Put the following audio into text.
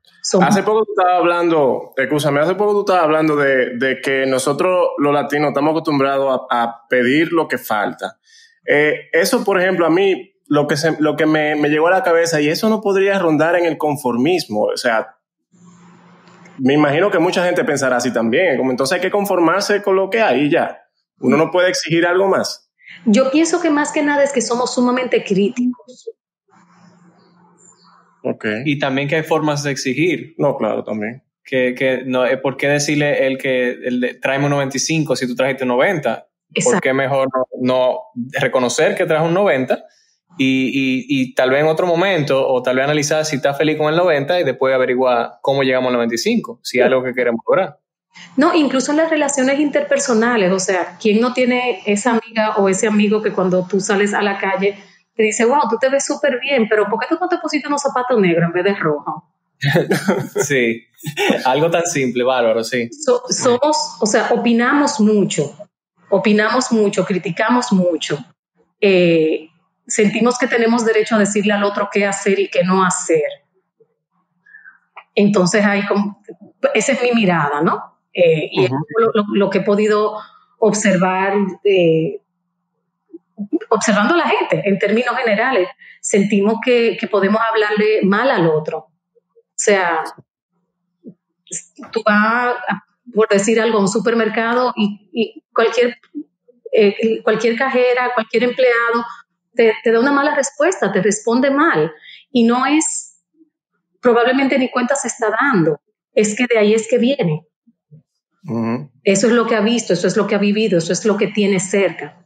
Hace poco tú estabas hablando de que nosotros los latinos estamos acostumbrados a pedir lo que falta. Eso, por ejemplo, a mí lo que me llegó a la cabeza, y eso no podría rondar en el conformismo. O sea, me imagino que mucha gente pensará así también, como entonces hay que conformarse con lo que hay y ya. Uno no puede exigir algo más. Yo pienso que más que nada es que somos sumamente críticos. Okay. Y también que hay formas de exigir. No, claro, también. Que no, ¿por qué decirle tráeme un 95 si tú trajiste un 90? Exacto. ¿Por qué mejor no reconocer que traes un 90 y tal vez en otro momento, o tal vez analizar si estás feliz con el 90 y después averiguar cómo llegamos al 95, si es algo que queremos lograr? No, incluso en las relaciones interpersonales, o sea, ¿quién no tiene esa amiga o ese amigo que cuando tú sales a la calle te dice, wow, tú te ves súper bien, pero ¿por qué tú no te pusiste unos zapatos negros en vez de rojo? Sí, algo tan simple, bárbaro, sí. Opinamos mucho, criticamos mucho, sentimos que tenemos derecho a decirle al otro qué hacer y qué no hacer. Entonces esa es mi mirada, ¿no? Y es lo que he podido observar observando a la gente en términos generales. Sentimos que podemos hablarle mal al otro. O sea, tú vas, por decir algo, a un supermercado y cualquier cajera, cualquier empleado te da una mala respuesta, te responde mal. Y no es, probablemente ni cuenta se está dando, es que de ahí es que viene. Eso es lo que ha visto, eso es lo que ha vivido, eso es lo que tiene cerca.